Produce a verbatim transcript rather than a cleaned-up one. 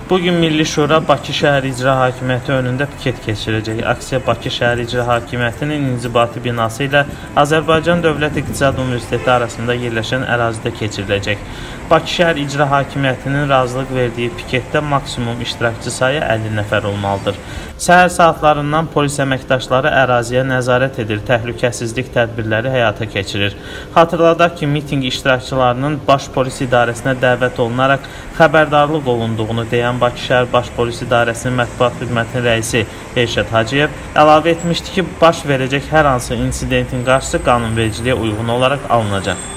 Bugün Milli Şura Bakı Şəhər İcra Hakimiyyəti önündə piket keçirəcək. Aksiya Bakı Şəhər İcra Hakimiyyətinin inzibati binası ilə Azərbaycan Dövlət İqtisad Universiteti arasında yerləşən ərazidə keçiriləcək. Bakı Şəhər İcra Hakimiyyətinin razılıq verdiyi piketdə maksimum iştirakçı sayı əlli nəfər olmalıdır. Səhər saatlarından polis əməkdaşları əraziyə nəzarət edir, təhlükəsizlik tədbirləri həyata keçirir. Xatırladaq ki, miting iştirakçılarının Baş Polis İdarəsinə dəvət olunaraq xəbərdarlıq olunduğunu deyən Bakı Şəhər Baş Polis İdarəsinin mətbuat xidmətinin rəisi Elşad Hacıyev əlavə etmişdi ki, baş verəcək hər hansı insidentin qarşısı qanunvericiliyə uyğun olaraq alınacaq.